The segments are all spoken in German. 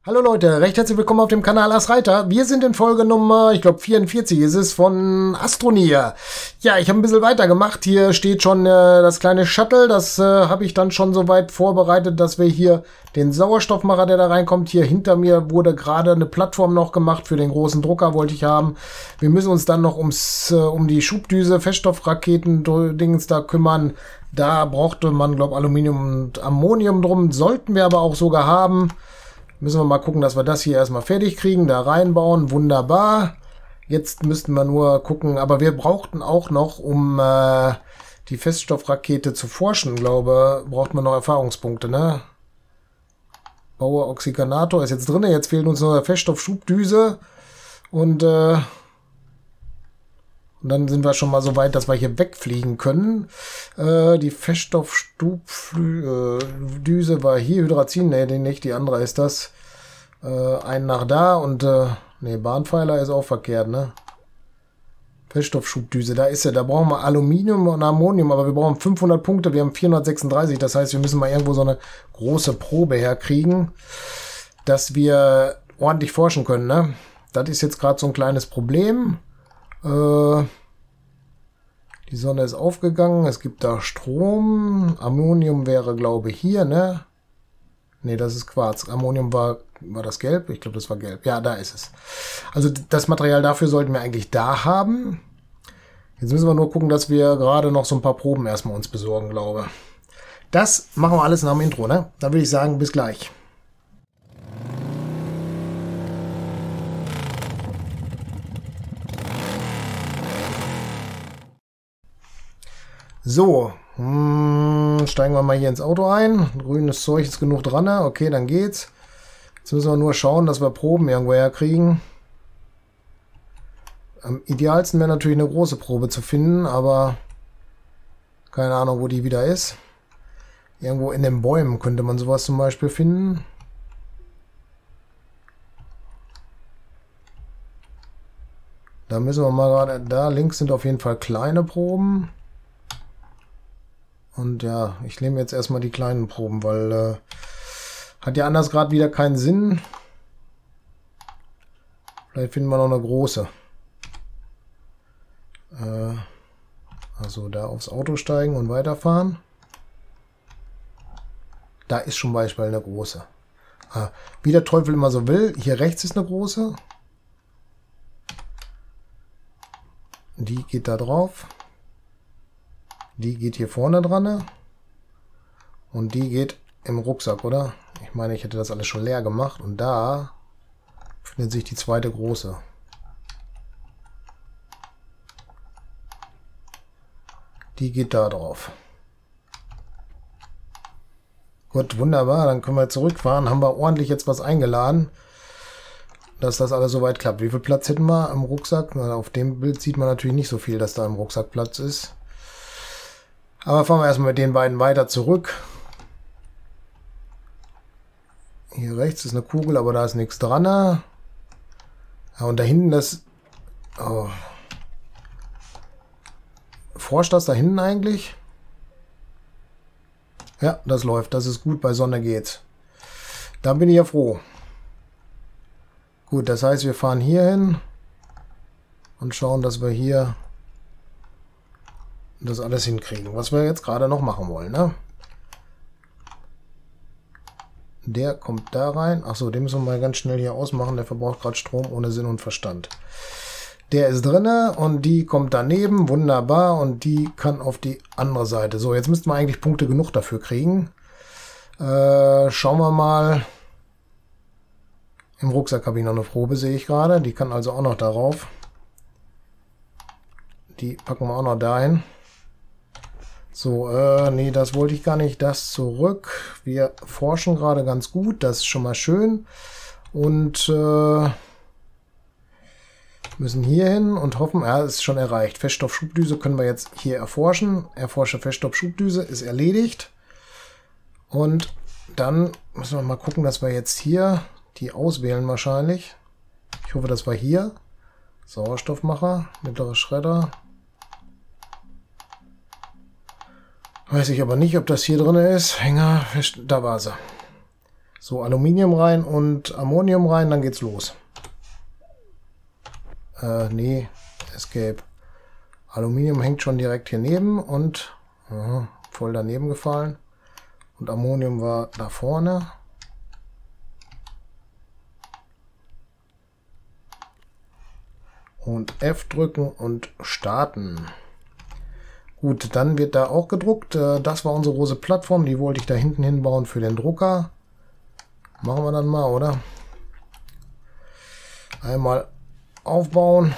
Hallo Leute, recht herzlich willkommen auf dem Kanal Asreiter. Wir sind in Folge Nummer, ich glaube 44 ist es, von Astroneer. Ja, ich habe ein bisschen weitergemacht. Hier steht schon das kleine Shuttle. Das habe ich dann schon soweit vorbereitet, dass wir hier den Sauerstoffmacher, der da reinkommt, hier hinter mir wurde gerade eine Plattform noch gemacht für den großen Drucker, wollte ich haben. Wir müssen uns dann noch um die Schubdüse, Feststoffraketen-Dings da kümmern. Da brauchte man, glaube ich, Aluminium und Ammonium drum. Sollten wir aber auch sogar haben. Müssen wir mal gucken, dass wir das hier erstmal fertig kriegen, da reinbauen. Wunderbar. Jetzt müssten wir nur gucken, aber wir brauchten auch noch, um die Feststoffrakete zu forschen, glaube ich, braucht man noch Erfahrungspunkte, ne? Baue Oxyganator ist jetzt drin, jetzt fehlt uns nur der Feststoffschubdüse und dann sind wir schon mal so weit, dass wir hier wegfliegen können. Die Feststoffschubdüse war hier. Hydrazin, ne, die nicht, die andere ist das. Ein nach da und ne, Bahnpfeiler ist auch verkehrt, ne? Feststoffschubdüse, da ist sie. Da brauchen wir Aluminium und Ammonium, aber wir brauchen 500 Punkte, wir haben 436. Das heißt, wir müssen mal irgendwo so eine große Probe herkriegen, dass wir ordentlich forschen können, ne? Das ist jetzt gerade so ein kleines Problem. Die Sonne ist aufgegangen, es gibt da Strom. Ammonium wäre, glaube ich, hier, ne? Ne, das ist Quarz. Ammonium war das gelb? Ich glaube, das war gelb. Ja, da ist es. Also das Material dafür sollten wir eigentlich da haben. Jetzt müssen wir nur gucken, dass wir gerade noch so ein paar Proben erstmal uns besorgen, glaube ich. Das machen wir alles nach dem Intro, ne? Da würde ich sagen, bis gleich. So, steigen wir mal hier ins Auto ein. Grünes Zeug ist genug dran. Okay, dann geht's. Jetzt müssen wir nur schauen, dass wir Proben irgendwo herkriegen. Am idealsten wäre natürlich eine große Probe zu finden, aber keine Ahnung, wo die wieder ist. Irgendwo in den Bäumen könnte man sowas zum Beispiel finden. Da müssen wir mal gerade... Da links sind auf jeden Fall kleine Proben. Und ja, ich nehme jetzt erstmal die kleinen Proben, weil hat ja anders gerade wieder keinen Sinn. Vielleicht finden wir noch eine große. Also da aufs Auto steigen und weiterfahren. Da ist zum Beispiel eine große. Wie der Teufel immer so will, hier rechts ist eine große. Die geht da drauf. Die geht hier vorne dran. Und die geht im Rucksack, oder? Ich meine, ich hätte das alles schon leer gemacht. Und da findet sich die zweite große. Die geht da drauf. Gut, wunderbar. Dann können wir zurückfahren. Haben wir ordentlich jetzt was eingeladen, dass das alles soweit klappt. Wie viel Platz hätten wir im Rucksack? Na, auf dem Bild sieht man natürlich nicht so viel, dass da im Rucksack Platz ist. Aber fahren wir erstmal mit den beiden weiter zurück. Hier rechts ist eine Kugel, aber da ist nichts dran. Ja, und da hinten das... Oh. Forscht das da hinten eigentlich? Ja, das läuft. Das ist gut. Bei Sonne geht's. Da bin ich ja froh. Gut, das heißt, wir fahren hier hin und schauen, dass wir hier das alles hinkriegen, was wir jetzt gerade noch machen wollen, ne? Der kommt da rein. Achso, den müssen wir mal ganz schnell hier ausmachen. Der verbraucht gerade Strom ohne Sinn und Verstand. Der ist drinne und die kommt daneben. Wunderbar. Und die kann auf die andere Seite. So, jetzt müssten wir eigentlich Punkte genug dafür kriegen. Schauen wir mal. Im Rucksack habe ich noch eine Probe, sehe ich gerade. Die kann also auch noch darauf. Die packen wir auch noch dahin. So, nee, das wollte ich gar nicht. Das zurück. Wir forschen gerade ganz gut. Das ist schon mal schön. Und müssen hier hin und hoffen, ja, ist schon erreicht. Feststoffschubdüse können wir jetzt hier erforschen. Erforsche Feststoffschubdüse ist erledigt. Und dann müssen wir mal gucken, dass wir jetzt hier die auswählen wahrscheinlich. Ich hoffe, das war hier. Sauerstoffmacher, mittlerer Schredder. Weiß ich aber nicht, ob das hier drin ist. Hänger, da war sie. So, Aluminium rein und Ammonium rein, dann geht's los. Nee, Escape. Aluminium hängt schon direkt hier neben und voll daneben gefallen. Und Ammonium war da vorne. Und F drücken und starten. Gut, dann wird da auch gedruckt. Das war unsere große Plattform. Die wollte ich da hinten hinbauen für den Drucker. Machen wir dann mal, oder? Einmal aufbauen.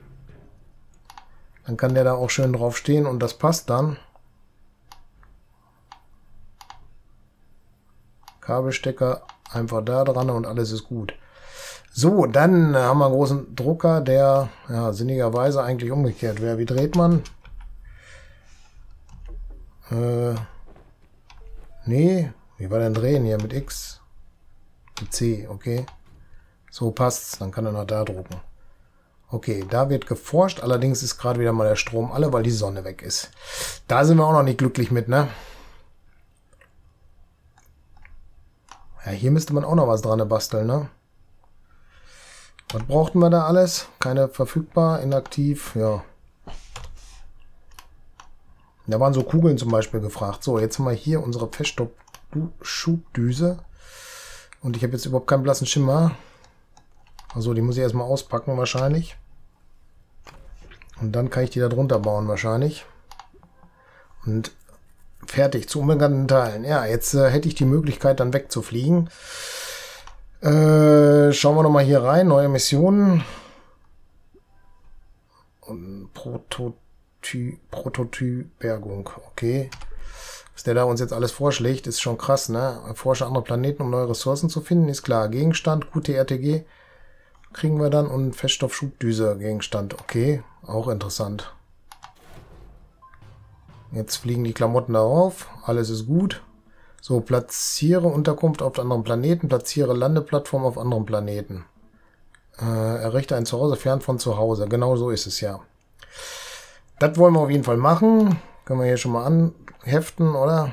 Dann kann der da auch schön drauf stehen und das passt dann. Kabelstecker einfach da dran und alles ist gut. So, dann haben wir einen großen Drucker, der ja sinnigerweise eigentlich umgekehrt wäre. Wie dreht man? Nee, wie war denn drehen hier mit X? Mit C, okay. So passt's, dann kann er noch da drucken. Okay, da wird geforscht, allerdings ist gerade wieder mal der Strom alle, weil die Sonne weg ist. Da sind wir auch noch nicht glücklich mit, ne? Ja, hier müsste man auch noch was dran basteln, ne? Was brauchten wir da alles? Keine verfügbar, inaktiv, ja. Da waren so Kugeln zum Beispiel gefragt. So, jetzt haben wir hier unsere Feststoffschubdüse. Und ich habe jetzt überhaupt keinen blassen Schimmer. Also die muss ich erstmal auspacken wahrscheinlich. Und dann kann ich die da drunter bauen wahrscheinlich. Und fertig, zu unbekannten Teilen. Ja, jetzt hätte ich die Möglichkeit dann wegzufliegen. Schauen wir nochmal hier rein. Neue Missionen. Und Prototypbergung. Okay. Was der da uns jetzt alles vorschlägt, ist schon krass, ne? Erforsche andere Planeten, um neue Ressourcen zu finden. Ist klar. Gegenstand, QTRTG kriegen wir dann und Feststoffschubdüse Gegenstand. Okay, auch interessant. Jetzt fliegen die Klamotten darauf. Alles ist gut. So, platziere Unterkunft auf anderen Planeten. Platziere Landeplattform auf anderen Planeten. Errichte ein Zuhause fern von zu Hause. Genau so ist es ja. Das wollen wir auf jeden Fall machen. Können wir hier schon mal anheften, oder?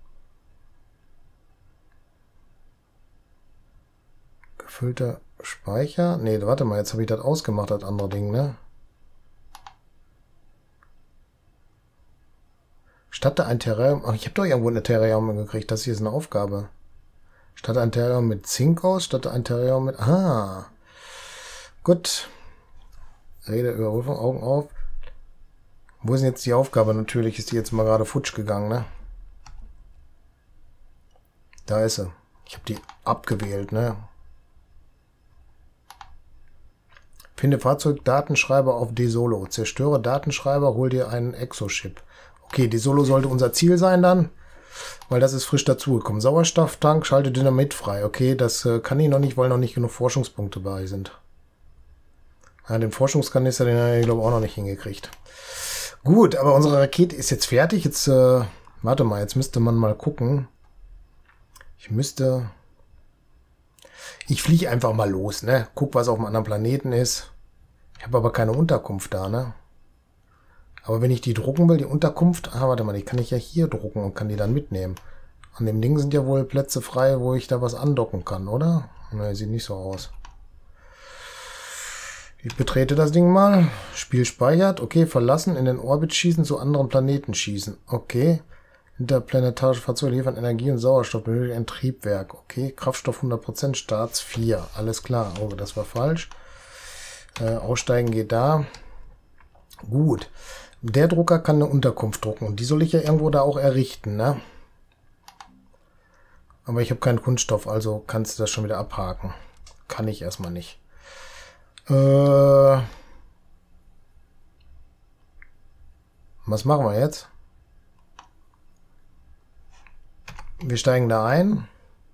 Gefüllter Speicher. Ne, warte mal, jetzt habe ich das ausgemacht, das andere Ding, ne? Statte ein Terrarium. Ach, ich habe doch irgendwo eine Terrarium gekriegt. Das hier ist eine Aufgabe. Statte ein Terrarium mit Zink aus. Statte ein Terrarium mit... Ah. Gut. Rede, Überprüfung, Augen auf. Wo ist denn jetzt die Aufgabe? Natürlich ist die jetzt mal gerade futsch gegangen, ne? Da ist sie. Ich habe die abgewählt, ne? Finde Fahrzeugdatenschreiber auf DeSolo. Zerstöre Datenschreiber, hol dir einen Exochip. Okay, DeSolo sollte unser Ziel sein dann, weil das ist frisch dazugekommen. Sauerstofftank, schalte Dynamit frei. Okay, das kann ich noch nicht, weil noch nicht genug Forschungspunkte bei sind. Ja, den Forschungskanister, den habe ich glaube auch noch nicht hingekriegt. Gut, aber unsere Rakete ist jetzt fertig. Jetzt, warte mal, jetzt müsste man mal gucken. Ich fliege einfach mal los, ne? Guck, was auf einem anderen Planeten ist. Ich habe aber keine Unterkunft da, ne? Aber wenn ich die drucken will, die Unterkunft... Ah, warte mal, die kann ich ja hier drucken und kann die dann mitnehmen. An dem Ding sind ja wohl Plätze frei, wo ich da was andocken kann, oder? Ne, sieht nicht so aus. Ich betrete das Ding mal. Spiel speichert. Okay, verlassen. In den Orbit schießen, zu anderen Planeten schießen. Okay. Interplanetarische Fahrzeuge liefern Energie und Sauerstoff. Benötigt ein Triebwerk. Okay. Kraftstoff 100%. Starts 4. Alles klar. Oh, das war falsch. Aussteigen geht da. Gut. Der Drucker kann eine Unterkunft drucken. Und die soll ich ja irgendwo da auch errichten, ne? Aber ich habe keinen Kunststoff, also kannst du das schon wieder abhaken. Kann ich erstmal nicht. Was machen wir jetzt? Wir steigen da ein.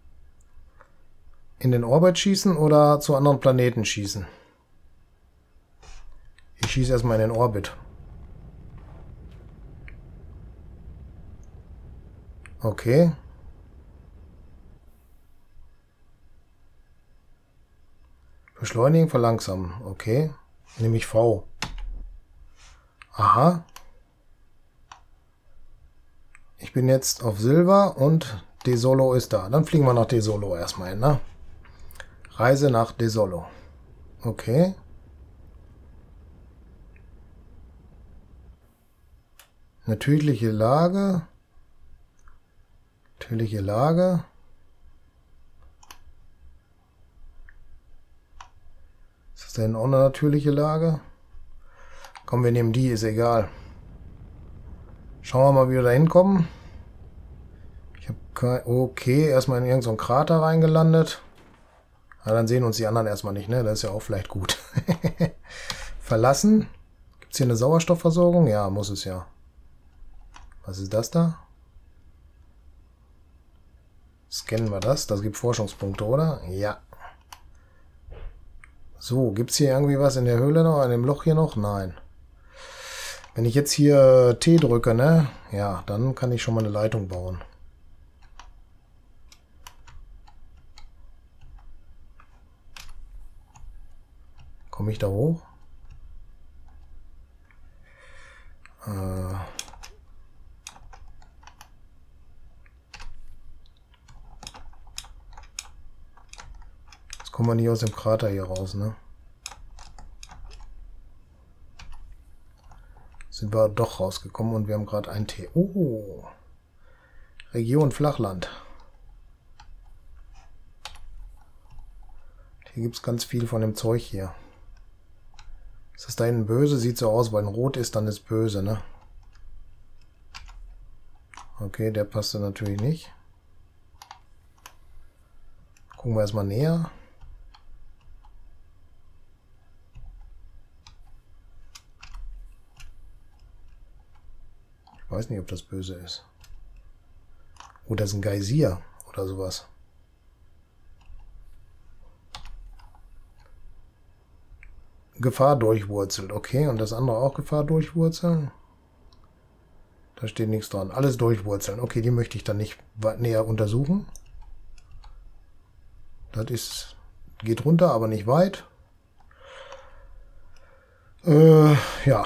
In den Orbit schießen oder zu anderen Planeten schießen? Ich schieße erstmal in den Orbit. Okay. Beschleunigen, verlangsamen. Okay. Nehme ich V. Aha. Ich bin jetzt auf Silber und Desolo ist da. Dann fliegen wir nach Desolo erstmal hin, ne? Reise nach Desolo. Okay. Natürliche Lage. Natürliche Lage. Ist das denn auch eine natürliche Lage? Komm, wir nehmen die, ist egal. Schauen wir mal, wie wir da hinkommen. Ich habe kein... Okay, erstmal in irgendeinen Krater reingelandet. Ja, dann sehen uns die anderen erstmal nicht, ne? Das ist ja auch vielleicht gut. Verlassen. Gibt es hier eine Sauerstoffversorgung? Ja, muss es ja. Was ist das da? Scannen wir das. Das gibt Forschungspunkte, oder? Ja. So, gibt es hier irgendwie was in der Höhle noch? In dem Loch hier noch? Nein. Wenn ich jetzt hier T drücke, ne? Ja, dann kann ich schon mal eine Leitung bauen. Komme ich da hoch? Jetzt kommen wir nicht aus dem Krater hier raus, ne? Sind wir doch rausgekommen und wir haben gerade ein T. Oh! Region Flachland. Hier gibt es ganz viel von dem Zeug hier. Ist das da hinten böse? Sieht so aus, weil ein Rot ist, dann ist böse, ne? Okay, der passte natürlich nicht. Gucken wir erstmal näher. Ich weiß nicht, ob das böse ist. Oh, das ist ein Geysir oder sowas. Gefahr durchwurzelt. Okay, und das andere auch Gefahr durchwurzeln? Da steht nichts dran. Alles durchwurzeln. Okay, die möchte ich dann nicht näher untersuchen. Das ist... geht runter, aber nicht weit. Ja.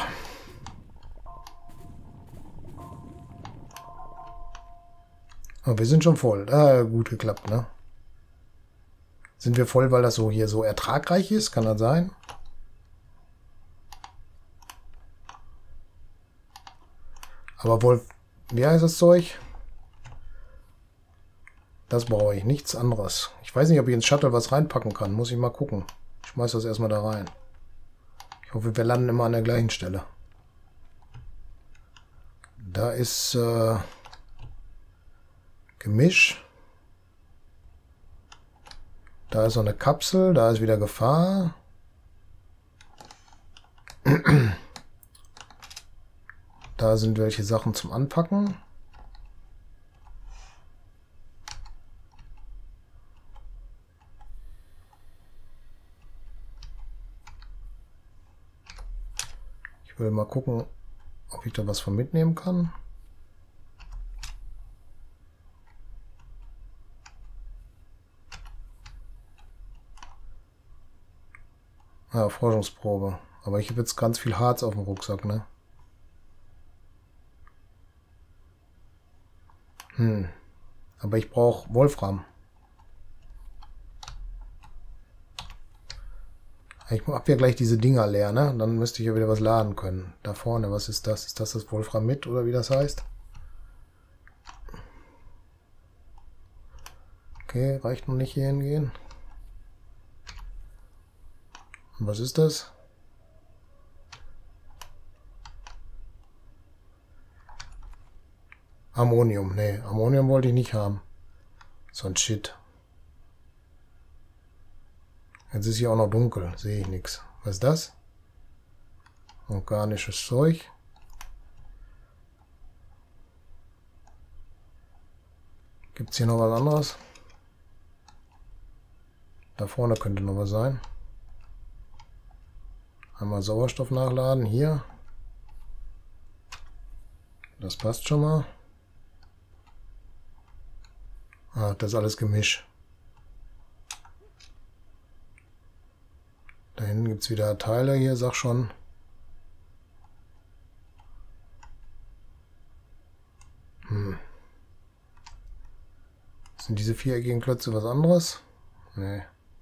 Aber wir sind schon voll. Gut geklappt, ne? Sind wir voll, weil das so hier so ertragreich ist? Kann das sein? Aber Wolf, wie heißt das Zeug? Das brauche ich, nichts anderes. Ich weiß nicht, ob ich ins Shuttle was reinpacken kann. Muss ich mal gucken. Ich schmeiß das erstmal da rein. Ich hoffe, wir landen immer an der gleichen Stelle. Da ist Gemisch. Da ist noch eine Kapsel. Da ist wieder Gefahr. Da sind welche Sachen zum Anpacken. Ich will mal gucken, ob ich da was von mitnehmen kann. Ja, Forschungsprobe. Aber ich habe jetzt ganz viel Harz auf dem Rucksack, ne? Aber ich brauche Wolfram. Ich habe ja gleich diese Dinger leer, ne? Dann müsste ich ja wieder was laden können. Da vorne, was ist das? Ist das Wolfram mit oder wie das heißt? Okay, reicht noch nicht hier hingehen. Und was ist das? Ammonium. Nee, Ammonium wollte ich nicht haben. So ein Shit. Jetzt ist hier auch noch dunkel. Sehe ich nichts. Was ist das? Organisches Zeug. Gibt es hier noch was anderes? Da vorne könnte noch was sein. Einmal Sauerstoff nachladen. Hier. Das passt schon mal. Ah, das ist alles Gemisch. Da hinten gibt es wieder Teile hier, sag schon. Sind diese viereckigen Klötze was anderes? Nee.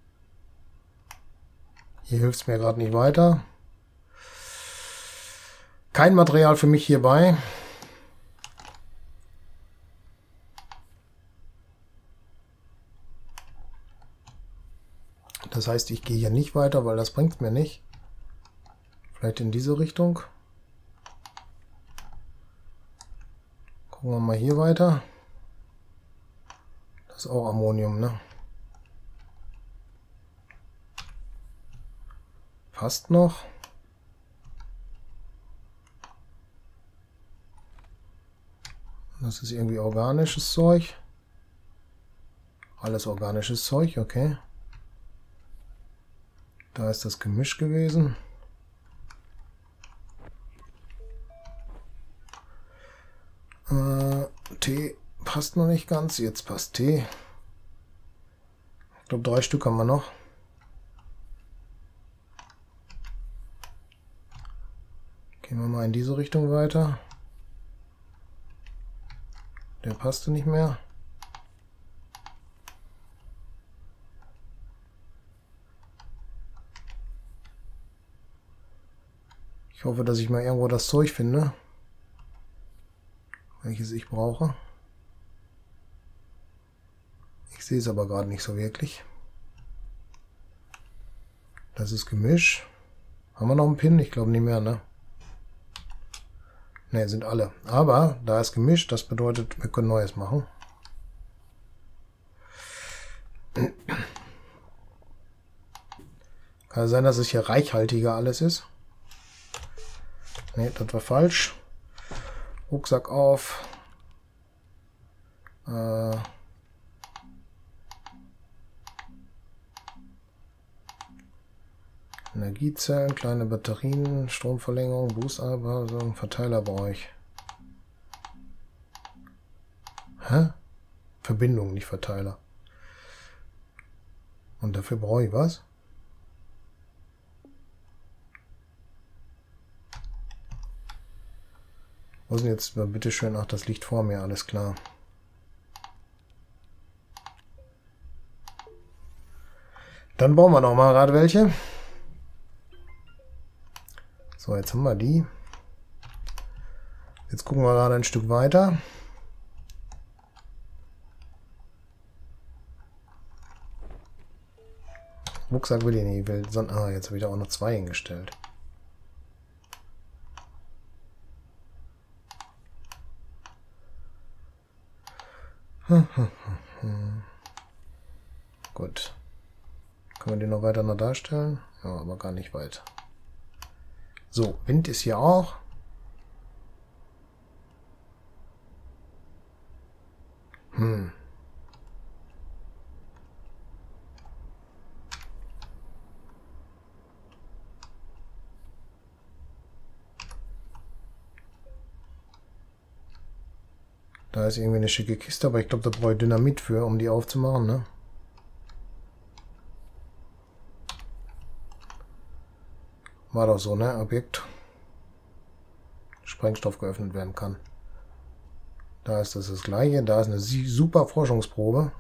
Hier hilft es mir gerade nicht weiter. Kein Material für mich hierbei. Das heißt, ich gehe hier nicht weiter, weil das bringt mir nicht. Vielleicht in diese Richtung. Gucken wir mal hier weiter. Das ist auch Ammonium, ne? Passt noch. Das ist irgendwie organisches Zeug. Alles organisches Zeug, okay. Da ist das Gemisch gewesen. Tee passt noch nicht ganz. Jetzt passt Tee. Ich glaube, 3 Stück haben wir noch. Gehen wir mal in diese Richtung weiter. Der passte nicht mehr. Ich hoffe, dass ich mal irgendwo das Zeug finde, welches ich brauche. Ich sehe es aber gerade nicht so wirklich. Das ist Gemisch. Haben wir noch einen Pin? Ich glaube nicht mehr, ne? Ne, sind alle. Aber da ist Gemisch, das bedeutet, wir können Neues machen. Kann sein, dass es hier reichhaltiger alles ist. Ne, das war falsch. Rucksack auf. Energiezellen, kleine Batterien, Stromverlängerung, Boostanpassung, Verteiler brauche ich. Hä? Verbindung, nicht Verteiler. Und dafür brauche ich was? Wo ist denn jetzt bitte schön? Ach, das liegt vor mir, alles klar. Dann bauen wir noch mal gerade welche. So, jetzt haben wir die. Jetzt gucken wir gerade ein Stück weiter. Rucksack will ich nicht. Jetzt habe ich da auch noch 2 hingestellt. Gut. Können wir den noch weiter darstellen? Ja, aber gar nicht weit. So, Wind ist hier auch. Da ist irgendwie eine schicke Kiste, aber ich glaube, da brauche ich Dynamit für, um die aufzumachen, ne? War doch so, ne? Objekt. Sprengstoff geöffnet werden kann. Da ist das gleiche. Da ist eine super Forschungsprobe.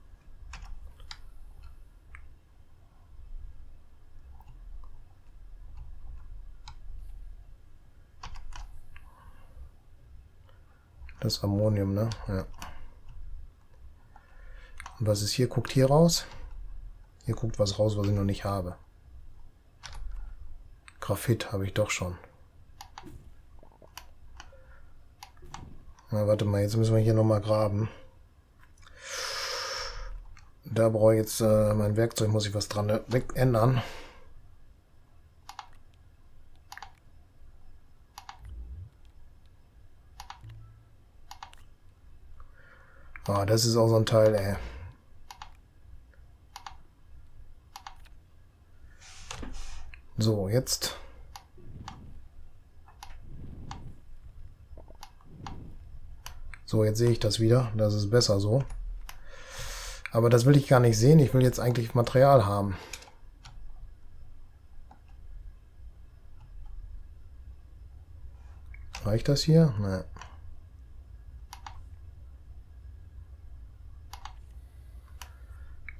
Das ist Ammonium, ne? Ja. Und was ist hier? Guckt hier raus. Hier guckt was raus, was ich noch nicht habe. Graphit habe ich doch schon. Na, warte mal, jetzt müssen wir hier nochmal graben. Da brauche ich jetzt mein Werkzeug, muss ich was dran ändern. Ah, das ist auch so ein Teil, ey. So, jetzt. So, jetzt sehe ich das wieder. Das ist besser so. Aber das will ich gar nicht sehen. Ich will jetzt eigentlich Material haben. Reicht das hier? Nein.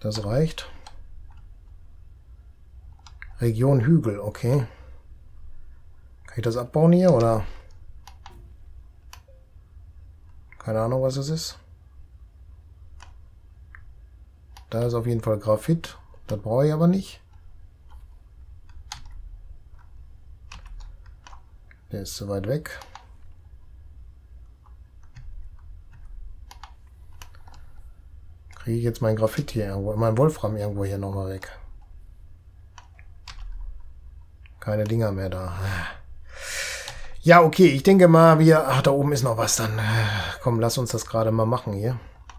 Das reicht. Region Hügel, okay. Kann ich das abbauen hier, oder? Keine Ahnung, was es ist. Da ist auf jeden Fall Graphit. Das brauche ich aber nicht. Der ist zu weit weg. Kriege ich jetzt mein Graphit hier irgendwo, mein Wolfram irgendwo hier nochmal weg. Keine Dinger mehr da. Ja, okay, ich denke mal, wir... Ach, da oben ist noch was dann. Komm, lass uns das gerade mal machen hier.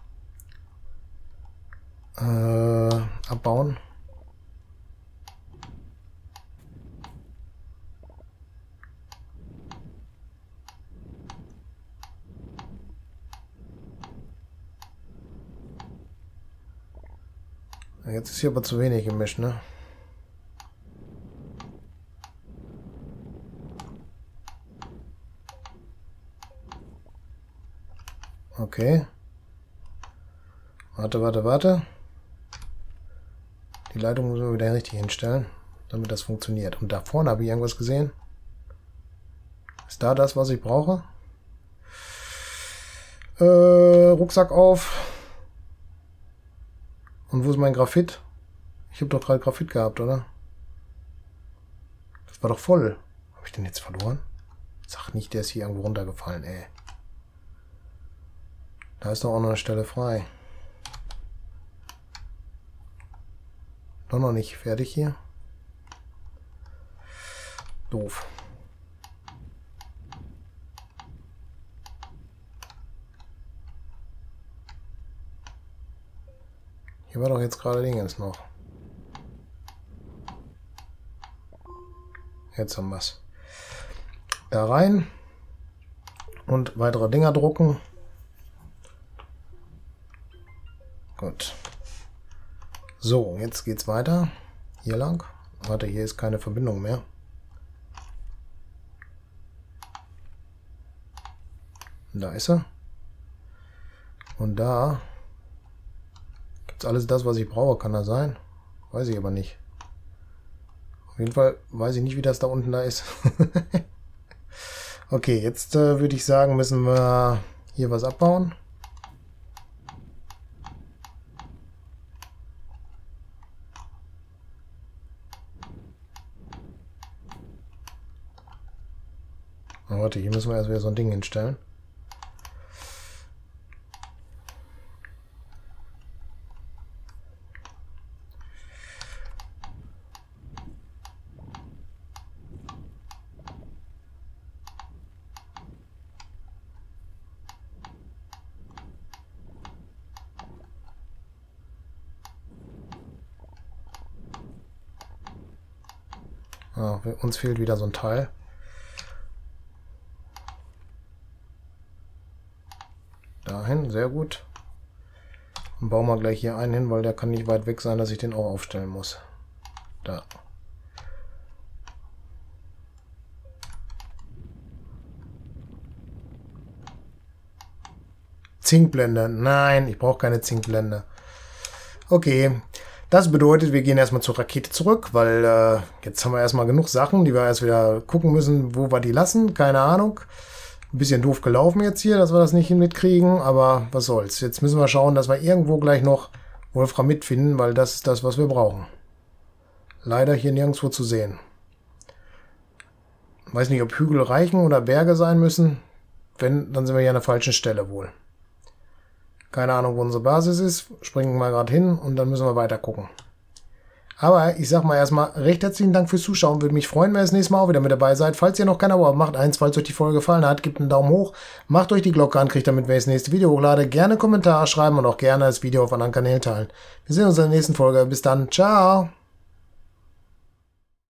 Abbauen. Jetzt ist hier aber zu wenig gemischt, ne? Okay. Warte. Die Leitung müssen wir wieder richtig hinstellen, damit das funktioniert. Und da vorne habe ich irgendwas gesehen. Ist da das, was ich brauche? Rucksack auf. Und wo ist mein Graphit? Ich habe doch gerade Graphit gehabt, oder? Das war doch voll. Habe ich den jetzt verloren? Sag nicht, der ist hier irgendwo runtergefallen, ey. Da ist doch auch noch eine Stelle frei. Doch noch nicht fertig hier. Doof. Hier war doch jetzt gerade Dingens noch. Jetzt haben wir es. Da rein. Und weitere Dinger drucken. Gut. So, jetzt geht's weiter. Hier lang. Warte, hier ist keine Verbindung mehr. Da ist er. Und da gibt's alles das, was ich brauche. Kann das sein? Weiß ich aber nicht. Auf jeden Fall weiß ich nicht, wie das da unten da ist. Okay, jetzt würde ich sagen, müssen wir hier was abbauen. Oh, warte, hier müssen wir erst wieder so ein Ding hinstellen. Ah, uns fehlt wieder so ein Teil. Dahin, sehr gut. Und bauen wir gleich hier einen hin, weil der kann nicht weit weg sein, dass ich den auch aufstellen muss. Da. Zinkblende. Nein, ich brauche keine Zinkblende. Okay. Das bedeutet, wir gehen erstmal zur Rakete zurück, weil jetzt haben wir erstmal genug Sachen, die wir erst wieder gucken müssen, wo wir die lassen. Keine Ahnung. Ein bisschen doof gelaufen jetzt hier, dass wir das nicht mitkriegen, aber was soll's. Jetzt müssen wir schauen, dass wir irgendwo gleich noch Wolframit finden, weil das ist das, was wir brauchen. Leider hier nirgendwo zu sehen. Weiß nicht, ob Hügel reichen oder Berge sein müssen. Wenn, dann sind wir hier an der falschen Stelle wohl. Keine Ahnung, wo unsere Basis ist. Springen wir mal gerade hin und dann müssen wir weiter gucken. Aber ich sag mal erstmal recht herzlichen Dank fürs Zuschauen. Würde mich freuen, wenn ihr das nächste Mal auch wieder mit dabei seid. Falls ihr noch kein Abo habt, macht eins. Falls euch die Folge gefallen hat, gebt einen Daumen hoch. Macht euch die Glocke an, kriegt damit, wenn ich das nächste Video hochlade. Gerne Kommentare schreiben und auch gerne das Video auf anderen Kanälen teilen. Wir sehen uns in der nächsten Folge. Bis dann. Ciao.